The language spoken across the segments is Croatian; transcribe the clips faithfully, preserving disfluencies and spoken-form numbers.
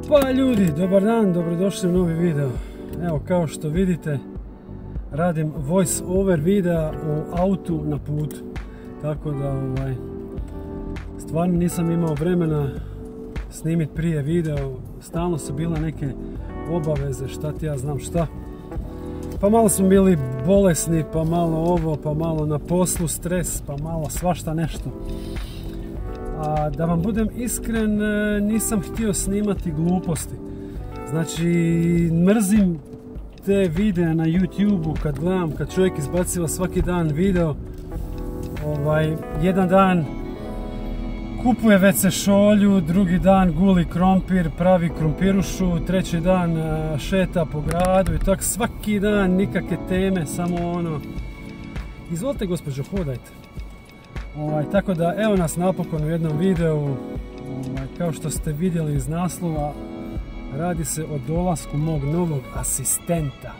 Opa ljudi, dobar dan, dobrodošli u novi video. Evo, kao što vidite, radim voice over videa u autu na putu. Tako da, ovaj, stvarno nisam imao vremena snimiti prije video. Stalno su bile neke obaveze, šta ti ja znam šta. Pa malo smo bili bolesni, pa malo ovo, pa malo na poslu stres, pa malo svašta nešto. A da vam budem iskren, nisam htio snimati gluposti. Znači, mrzim te videe na YouTube-u kad gledam, kad čovjek izbaciva svaki dan video. Ovaj, jedan dan kupuje ve ce šolju, drugi dan guli krompir, pravi krompirušu, treći dan šeta po gradu i tak svaki dan nikakve teme, samo ono, izvolite gospođo, hodajte. Ovaj, tako da evo nas napokon u jednom videu. Ovaj, kao što ste vidjeli iz naslova, radi se o dolasku mog novog asistenta.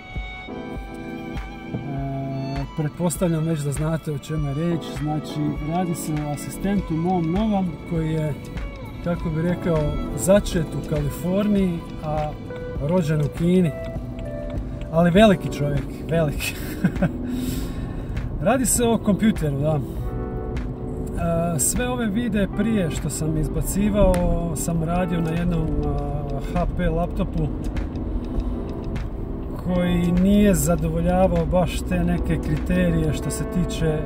E, pretpostavljam već da znate o čemu je riječ. Znači, radi se o asistentu mom novom koji je, kako bi rekao, začet u Kaliforniji, a rođen u Kini. Ali veliki čovjek, veliki. Radi se o kompjuteru, da. Sve ove videe prije što sam izbacivao sam radio na jednom ha pe laptopu koji nije zadovoljavao baš te neke kriterije što se tiče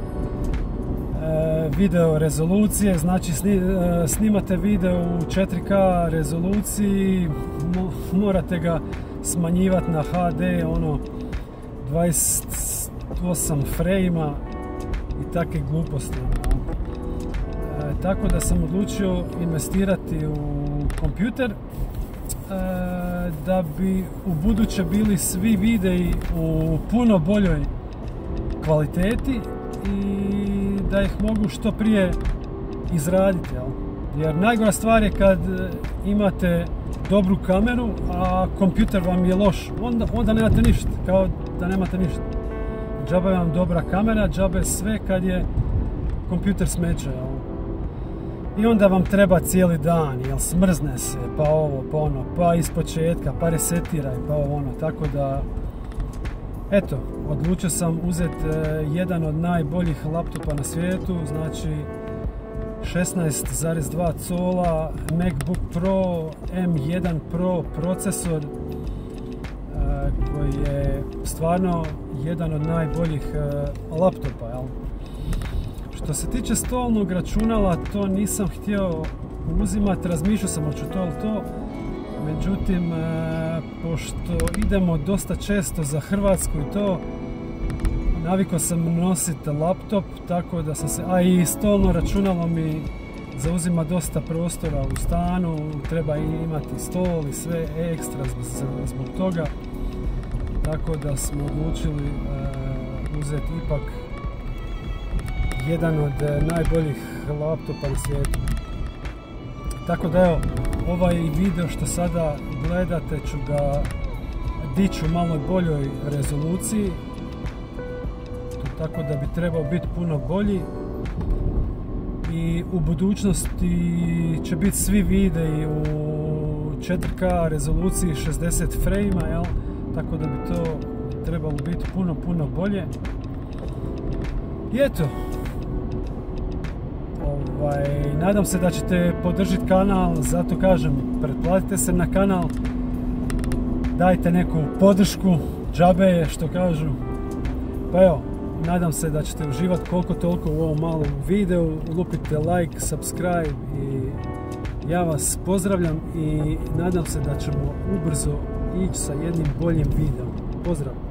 video rezolucije. Znači, snimate video u četiri ka rezoluciji, morate ga smanjivati na ha de, ono dvadeset osam frejma i takve gluposti. E, tako da sam odlučio investirati u kompjuter e, da bi u buduće bili svi videi u puno boljoj kvaliteti i da ih mogu što prije izraditi. Jel? Jer najgora stvar je kad imate dobru kameru, a kompjuter vam je loš. Onda, onda nemate ništa, kao da nemate ništa. Džabe vam dobra kamera, džabe sve kad je kompjuter smeće. I onda vam treba cijeli dan, jel smrzne se, pa ovo, pa ono, pa ispočetka, pa resetiraj, pa ovo ono. Tako da, eto, odlučio sam uzeti jedan od najboljih laptopa na svijetu, znači šesnaest zarez dva cola, MacBook Pro, em jedan Pro procesor, koji je stvarno jedan od najboljih uh, laptopa. Jel? Što se tiče stolnog računala, to nisam htio uzimati, razmišljao sam hoću to ili to, međutim, uh, pošto idemo dosta često za Hrvatsku i to, navikao sam nositi laptop, tako da sam se, a i stolno računalo mi zauzima dosta prostora u stanu, treba imati stol i sve ekstra zbog toga. Tako da smo odlučili uh, uzeti ipak jedan od uh, najboljih laptopa na svijetu. Tako da evo, ovaj video što sada gledate ću ga dići u malo boljoj rezoluciji. Tako da bi trebao biti puno bolji. I u budućnosti će biti svi videi u četiri ka rezoluciji šezdeset frejma, jel? Tako da bi to trebalo biti puno, puno bolje. I eto, ovaj, nadam se da ćete podržiti kanal, zato kažem, pretplatite se na kanal, dajte neku podršku, džabe je što kažu. Pa evo, nadam se da ćete uživati koliko toliko u ovom malom videu, lupite like, subscribe i ja vas pozdravljam i nadam se da ćemo ubrzo ići sa jednim boljim videom. Pozdrav!